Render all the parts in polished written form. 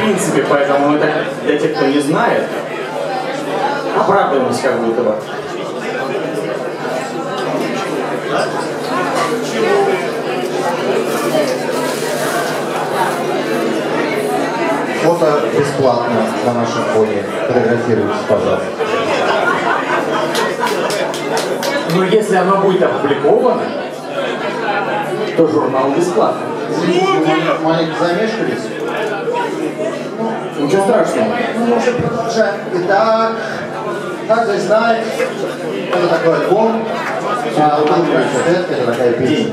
принципе, поэтому это для тех, кто не знает, оправданность как будто бы. Фото бесплатно на нашем фоне. Фотографируйтесь, пожалуйста. Но если оно будет опубликовано, то журнал бесплатный. Маленько замешкались. Ничего страшного. Мы можем продолжать. Итак, как вы знаете, это такой альбом, а это такая песня.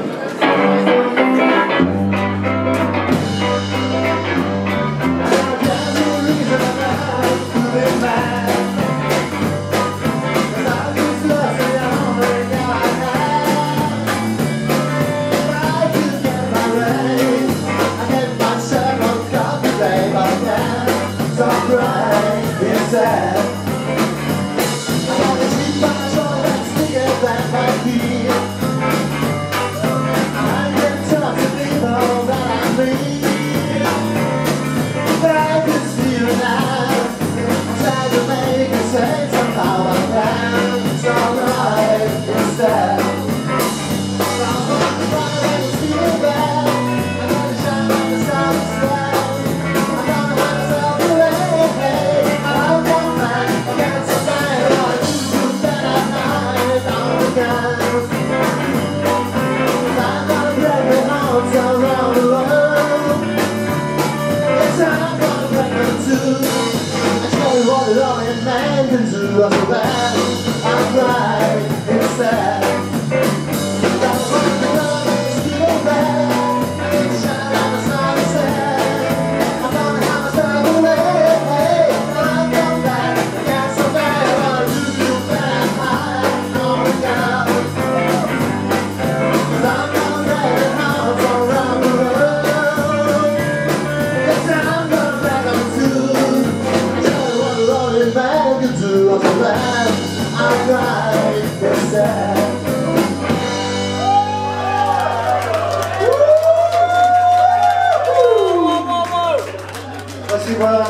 Спасибо.